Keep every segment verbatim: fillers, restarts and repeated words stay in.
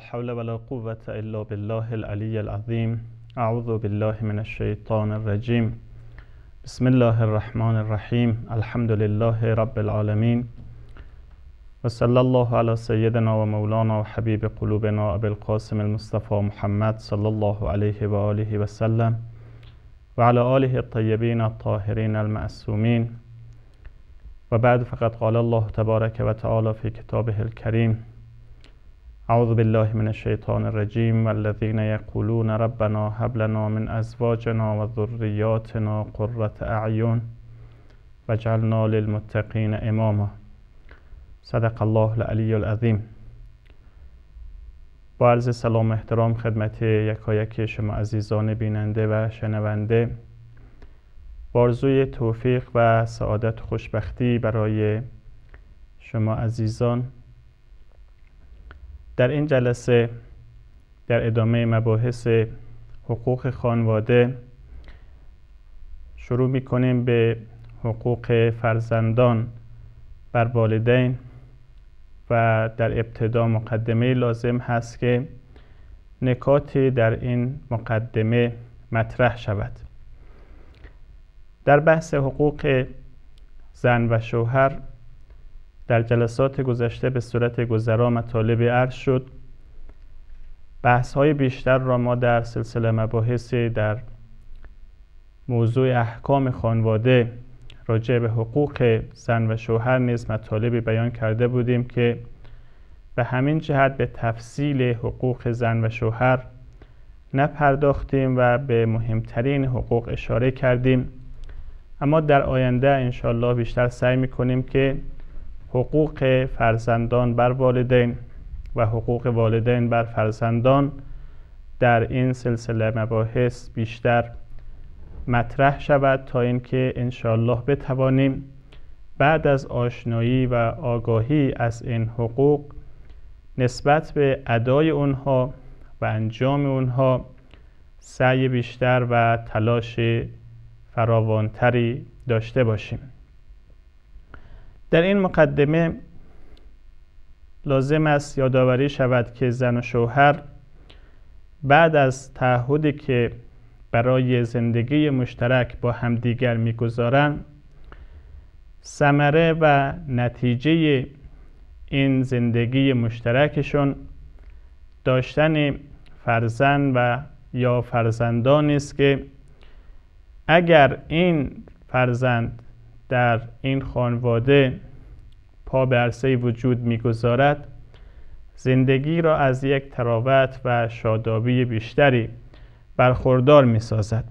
حول ولا قوة إلا بالله العلي العظيم. اعوذ بالله من الشیطان الرجیم. بسم الله الرحمن الرحیم. الحمد لله رب العالمین و صلی الله علی سیدنا و مولانا و حبیب قلوبنا ابی القاسم المصطفى محمد صلی الله علیه و آله و سلم و علی آله الطیبین الطاهرین المعصومین. و بعد، فقد قال الله تبارک و تعالی فی کتابه الکریم: اعوذ بالله من الشیطان الرجیم. والذین یقولون ربنا هب لنا من ازواجنا و ذریاتنا قرة اعین واجعلنا للمتقین اماما. صدق الله العلی العظیم. با عرض سلام و احترام خدمت یکایک شما عزیزان بیننده و شنونده، با آرزوی توفیق و سعادت و خوشبختی برای شما عزیزان، در این جلسه در ادامه مباحث حقوق خانواده شروع می‌کنیم به حقوق فرزندان بر والدین و در ابتدا مقدمه لازم هست که نکاتی در این مقدمه مطرح شود. در بحث حقوق زن و شوهر در جلسات گذشته به صورت گذرا مطالب عرض شد. بحث‌های بیشتر را ما در سلسله مباحثی در موضوع احکام خانواده راجع به حقوق زن و شوهر نیز مطالبی بیان کرده بودیم که به همین جهت به تفصیل حقوق زن و شوهر نپرداختیم و به مهمترین حقوق اشاره کردیم. اما در آینده انشالله بیشتر سعی می‌کنیم که حقوق فرزندان بر والدین و حقوق والدین بر فرزندان در این سلسله مباحث بیشتر مطرح شود تا اینکه انشالله بتوانیم بعد از آشنایی و آگاهی از این حقوق نسبت به ادای اونها و انجام اونها سعی بیشتر و تلاش فراوانتری داشته باشیم. در این مقدمه لازم است یادآوری شود که زن و شوهر بعد از تعهدی که برای زندگی مشترک با همدیگر می‌گذارند، ثمره و نتیجه این زندگی مشترکشون داشتن فرزند و یا فرزندانی است که اگر این فرزند در این خانواده پا به عرصه وجود می‌گذارد، زندگی را از یک تراوت و شادابی بیشتری برخوردار می‌سازد.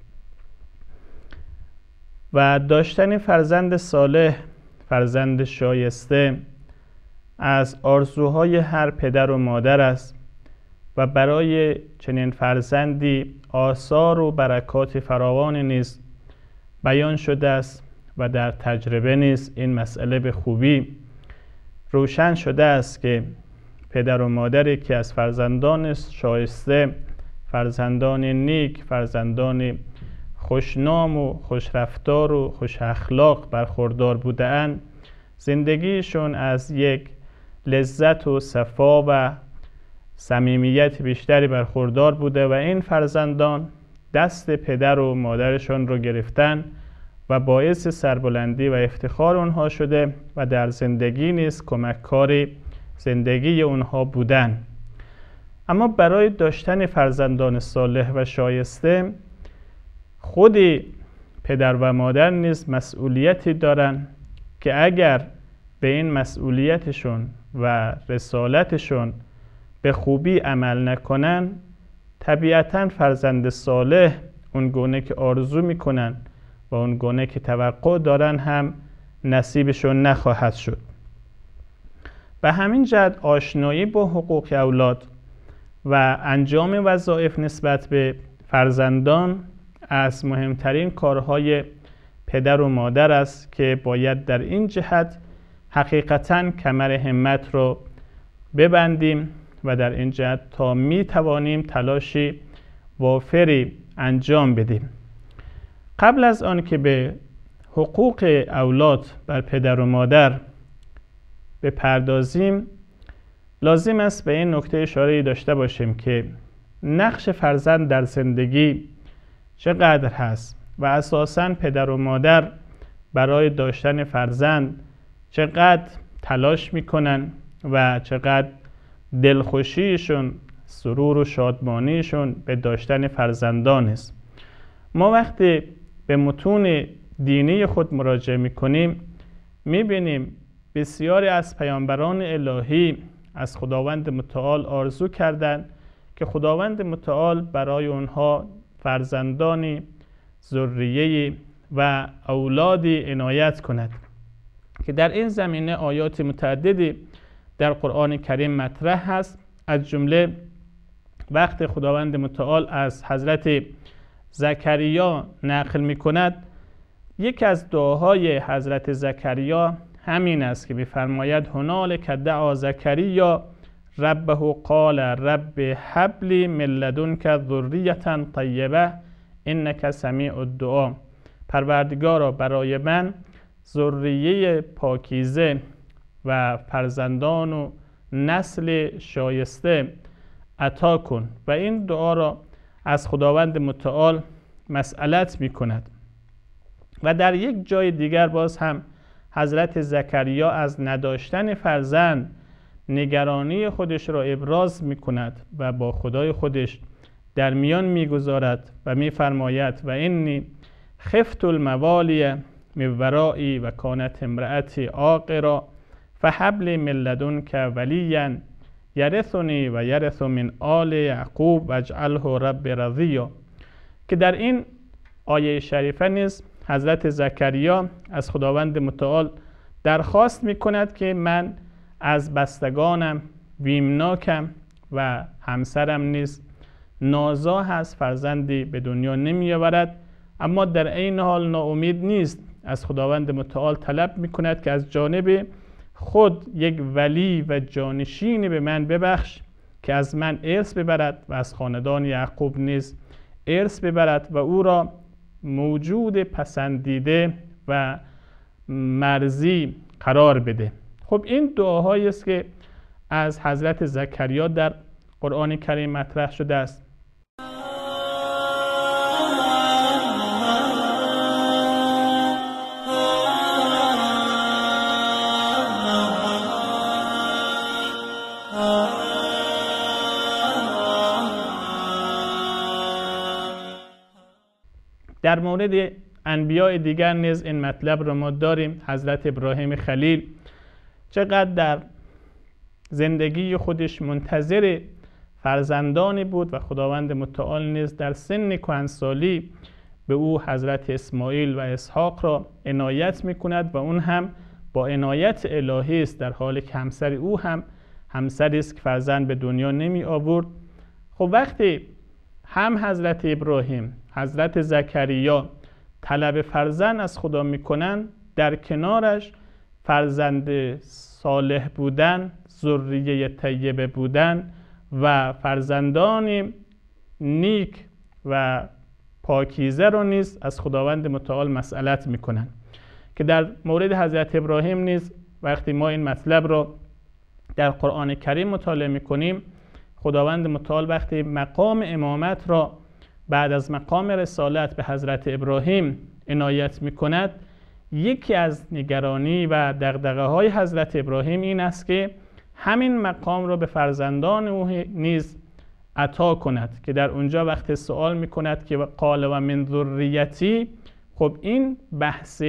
و داشتن فرزند صالح، فرزند شایسته، از آرزوهای هر پدر و مادر است و برای چنین فرزندی آثار و برکات فراوان نیز بیان شده است و در تجربه نیز این مسئله به خوبی روشن شده است که پدر و مادری که از فرزندان شایسته، فرزندان نیک، فرزندان خوشنام و خوشرفتار و خوش اخلاق برخوردار بودند، زندگیشون از یک لذت و صفا و صمیمیت بیشتری برخوردار بوده و این فرزندان دست پدر و مادرشون رو گرفتن و باعث سربلندی و افتخار اونها شده و در زندگی نیز کمککار زندگی اونها بودن. اما برای داشتن فرزندان صالح و شایسته، خود پدر و مادر نیز مسئولیتی دارن که اگر به این مسئولیتشون و رسالتشون به خوبی عمل نکنن، طبیعتاً فرزند صالح اون گونه که آرزو میکنن و اون گونه که توقع دارن هم نصیبشون نخواهد شد. به همین جهت آشنایی با حقوق اولاد و انجام وظایف نسبت به فرزندان از مهمترین کارهای پدر و مادر است که باید در این جهت حقیقتاً کمر همت رو ببندیم و در این جهت تا می توانیم تلاشی وافری انجام بدیم. قبل از آن که به حقوق اولاد بر پدر و مادر بپردازیم، لازم است به این نکته اشاره داشته باشیم که نقش فرزند در زندگی چقدر هست و اساساً پدر و مادر برای داشتن فرزند چقدر تلاش میکنن و چقدر دلخوشیشون، سرور و شادمانیشون به داشتن فرزندان است. ما وقتی به متون دینی خود مراجعه میکنیم میبینیم بسیاری از پیامبران الهی از خداوند متعال آرزو کردند که خداوند متعال برای اونها فرزندانی، ذریه‌ای و اولادی عنایت کند که در این زمینه آیات متعددی در قرآن کریم مطرح هست. از جمله وقت خداوند متعال از حضرت زکریا نقل می کند، یک از دعاهای حضرت زکریا همین است که می‌فرماید هنالک دعا زکریا ربه قال رب هب لی من لدنک ذریة طیبه انک سمیع الدعا. پروردگارا برای من ذریه پاکیزه و فرزندان و نسل شایسته عطا کن و این دعا را از خداوند متعال مسئلت می کند. و در یک جای دیگر باز هم حضرت زکریا از نداشتن فرزند نگرانی خودش را ابراز می کند و با خدای خودش در میان می گذارد و می فرماید و اینی خفت الموالی من ورایی و کانت امرأتی عاقرا فهب لی من لدنک ولیا یرثنی و یرث من آل یعقوب واجعله رب رضیا. که در این آیه شریفه نیز حضرت زکریا از خداوند متعال درخواست می کند که من از بستگانم بیمناکم و همسرم نیز نازا هست، فرزندی به دنیا نمی آورد، اما در این حال ناامید نیست. از خداوند متعال طلب می کند که از جانب خود یک ولی و جانشینی به من ببخش که از من ارث ببرد و از خاندان یعقوب نیز ارث ببرد و او را موجود پسندیده و مرضی قرار بده. خب این دعاهایی است که از حضرت زکریا در قرآن کریم مطرح شده است. در مورد انبیاء دیگر نیز این مطلب را ما داریم. حضرت ابراهیم خلیل چقدر در زندگی خودش منتظر فرزندانی بود و خداوند متعال نیز در سن کهنسالی به او حضرت اسماعیل و اسحاق را عنایت می کند و اون هم با عنایت الهی است، در حالی که همسر او هم همسری است که فرزند به دنیا نمی آورد. خب وقتی هم حضرت ابراهیم، حضرت زکریا طلب فرزند از خدا میکنن، در کنارش فرزند صالح بودن، ذریه طیبه بودن و فرزندان نیک و پاکیزه رو نیز از خداوند متعال مسئلت میکنن. که در مورد حضرت ابراهیم نیز وقتی ما این مطلب رو در قرآن کریم مطالعه میکنیم، خداوند متعال وقتی مقام امامت را بعد از مقام رسالت به حضرت ابراهیم عنایت می کند، یکی از نگرانی و دغدغه های حضرت ابراهیم این است که همین مقام را به فرزندان او نیز عطا کند. که در اونجا وقت سوال می کند که قال و من ذریتی، خب این بحث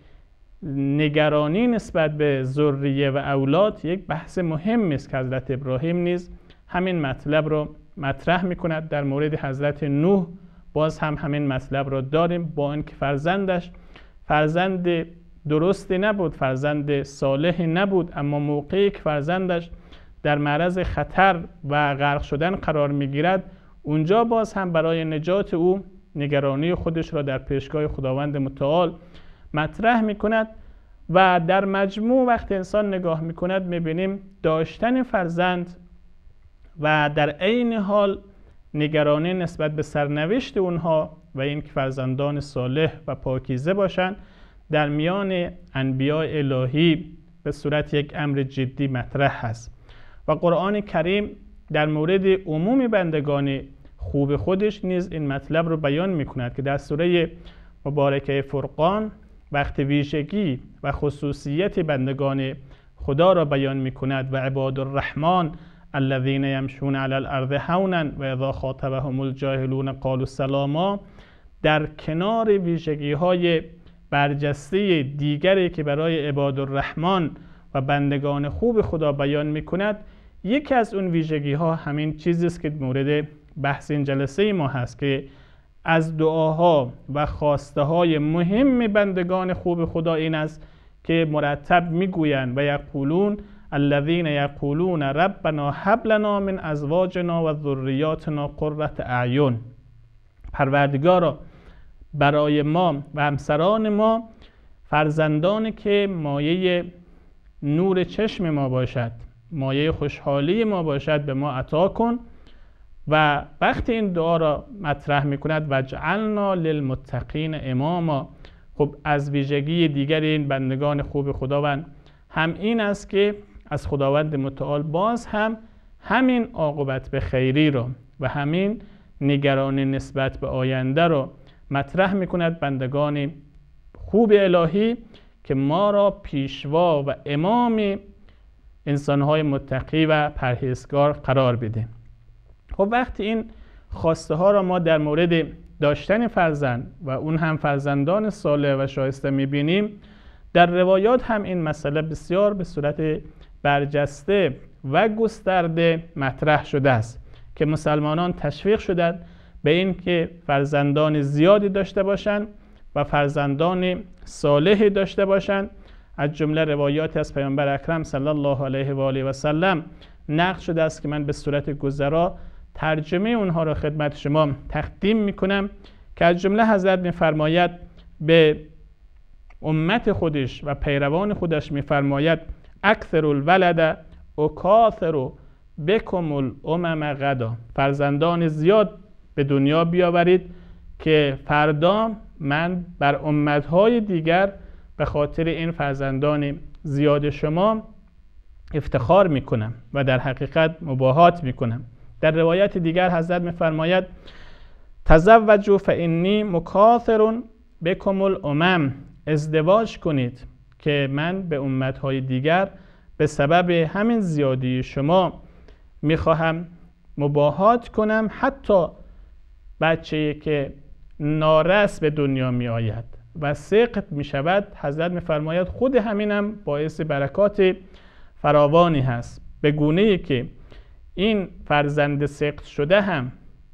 نگرانی نسبت به ذریه و اولاد یک بحث مهم است که حضرت ابراهیم نیز همین مطلب رو مطرح می کند. در مورد حضرت نوح باز هم همین مطلب رو داریم، با اینکه فرزندش فرزند درستی نبود، فرزند صالحی نبود، اما موقعی که فرزندش در معرض خطر و غرق شدن قرار می گیرد، اونجا باز هم برای نجات او نگرانی خودش را در پیشگاه خداوند متعال مطرح می کند. و در مجموع وقت انسان نگاه می کند می بینیم داشتن فرزند و در عین حال نگرانی نسبت به سرنوشت اونها و اینکه فرزندان صالح و پاکیزه باشند در میان انبیاء الهی به صورت یک امر جدی مطرح هست. و قرآن کریم در مورد عموم بندگان خوب خودش نیز این مطلب رو بیان میکند که در سوره مبارکه فرقان وقت ویژگی و خصوصیت بندگان خدا را بیان میکند و عباد الرحمن الذین یمشون علی الارض هونا و اذا خاطبهم الجاهلون قالوا سلاما، در کنار ویژگی های برجسته دیگری که برای عباد الرحمن و بندگان خوب خدا بیان میکند، یکی از اون ویژگی ها همین چیزی است که مورد بحث این جلسه ما هست که از دعاها و خواسته های مهم بندگان خوب خدا این است که مرتب میگویند و یقولون الذین یقولون ربنا هب لنا من ازواجنا و ذریاتنا قرة اعین، پروردگارا برای ما و همسران ما فرزندانی که مایه نور چشم ما باشد، مایه خوشحالی ما باشد به ما عطا کن. و وقتی این دعا را مطرح میکند وجعلنا للمتقین اماما، خب از ویژگی دیگر این بندگان خوب خداوند هم این است که از خداوند متعال باز هم همین عاقبت به خیری رو و همین نگرانی نسبت به آینده رو مطرح میکند بندگان خوب الهی که ما را پیشوا و امام انسانهای متقی و پرهیزگار قرار بده. خب وقتی این خواسته ها را ما در مورد داشتن فرزند و اون هم فرزندان صالح و شایسته میبینیم، در روایات هم این مسئله بسیار به صورت برجسته و گسترده مطرح شده است که مسلمانان تشویق شدند به این که فرزندان زیادی داشته باشند و فرزندان صالحی داشته باشند. از جمله روایات از پیامبر اکرم صلی الله علیه و آله و سلم نقل شده است که من به صورت گذرا ترجمه اونها را خدمت شما تقدیم میکنم که از جمله حضرت میفرماید به امت خودش و پیروان خودش میفرماید اکثر الولد اکاثر بکم الامم غدا، فرزندان زیاد به دنیا بیاورید که فردا من بر امتهای دیگر به خاطر این فرزندان زیاد شما افتخار میکنم و در حقیقت مباهات میکنم. در روایت دیگر حضرت میفرماید تزوجوا فانی مکاثر بکم الامم، ازدواج کنید که من به امتهای دیگر به سبب همین زیادی شما میخواهم مباهات کنم. حتی بچه‌ای که نارس به دنیا می آید و سقط می شود، حضرت می فرماید خود همینم باعث برکات فراوانی هست، به گونه‌ای که این فرزند سقط شده هم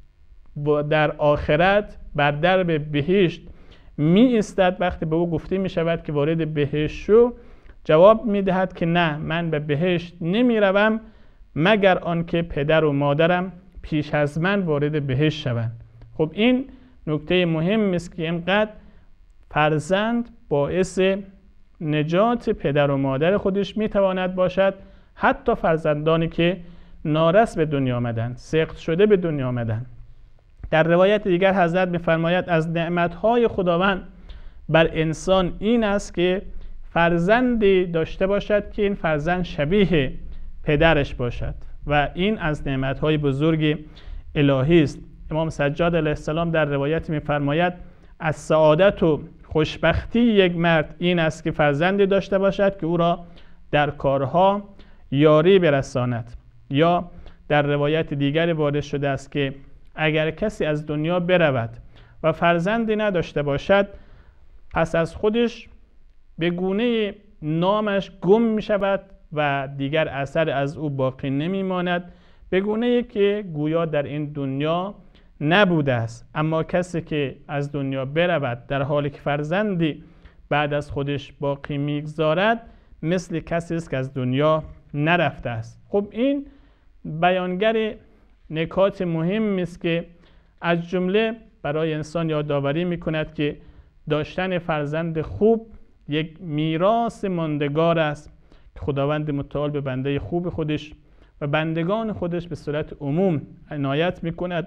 در آخرت بر درب بهشت می ایستد. وقتی به او گفته می شود که وارد بهشت شو، جواب می دهد که نه، من به بهشت نمی روم مگر آنکه پدر و مادرم پیش از من وارد بهشت شوند. خب این نکته مهم است که اینقدر فرزند باعث نجات پدر و مادر خودش میتواند باشد، حتی فرزندانی که نارس به دنیا آمدند، سقط شده به دنیا آمدند. در روایت دیگر حضرت میفرماید از نعمتهای خداوند بر انسان این است که فرزندی داشته باشد که این فرزند شبیه پدرش باشد و این از نعمتهای بزرگ الهی است. امام سجاد علیه السلام در روایت میفرماید از سعادت و خوشبختی یک مرد این است که فرزندی داشته باشد که او را در کارها یاری برساند. یا در روایت دیگری وارد شده است که اگر کسی از دنیا برود و فرزندی نداشته باشد، پس از خودش به گونه نامش گم می شود و دیگر اثر از او باقی نمی ماند، به گونه که گویا در این دنیا نبوده است. اما کسی که از دنیا برود در حالی که فرزندی بعد از خودش باقی میگذارد، مثل کسی است که از دنیا نرفته است. خب این بیانگر نکات مهم است که از جمله برای انسان یادآوری میکند که داشتن فرزند خوب یک میراث ماندگار است که خداوند متعال به بنده خوب خودش و بندگان خودش به صورت عموم عنایت میکند.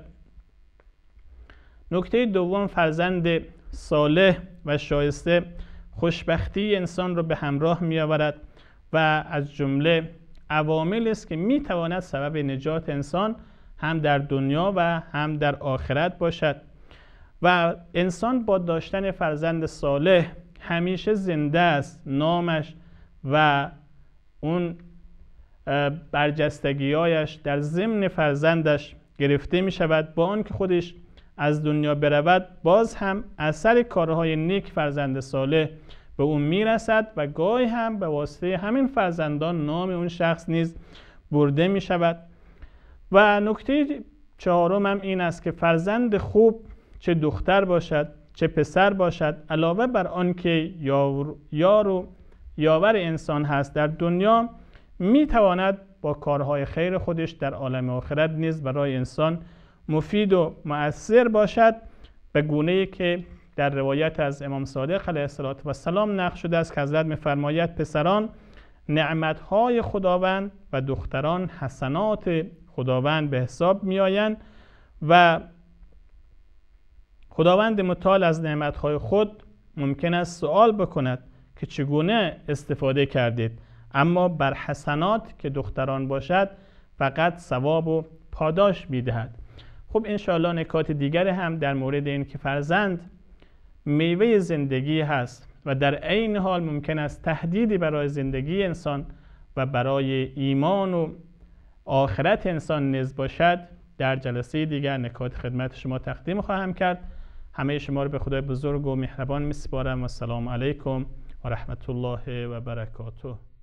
نکته دوم، فرزند صالح و شایسته خوشبختی انسان را به همراه می آورد و از جمله عواملی است که میتواند سبب نجات انسان هم در دنیا و هم در آخرت باشد و انسان با داشتن فرزند صالح همیشه زنده است. نامش و اون برجستگی‌هایش در ضمن فرزندش گرفته می شود. با آنکه خودش از دنیا برود باز هم اثر کارهای نیک فرزند صالح به اون می رسد و گاهی هم به واسطه همین فرزندان نام اون شخص نیز برده می شود. و نکته چهارم هم این است که فرزند خوب چه دختر باشد چه پسر باشد، علاوه بر آنکه یار و یاور انسان هست در دنیا، می تواند با کارهای خیر خودش در عالم آخرت نیز برای انسان مفید و مؤثر باشد، به گونه‌ای که در روایت از امام صادق علیه السلام نقل شده است که حضرت می‌فرماید پسران نعمت‌های خداوند و دختران حسنات خداوند به حساب می‌آیند و خداوند متعال از نعمت‌های خود ممکن است سوال بکند که چگونه استفاده کردید، اما بر حسنات که دختران باشد فقط ثواب و پاداش می‌دهد. خب انشاءالله نکات دیگر هم در مورد این که فرزند میوه زندگی هست و در عین حال ممکن است تهدیدی برای زندگی انسان و برای ایمان و آخرت انسان نیز باشد، در جلسه دیگر نکات خدمت شما تقدیم خواهم کرد. همه شما رو به خدای بزرگ و مهربان می‌سپارم و السلام علیکم و رحمت الله و برکاته.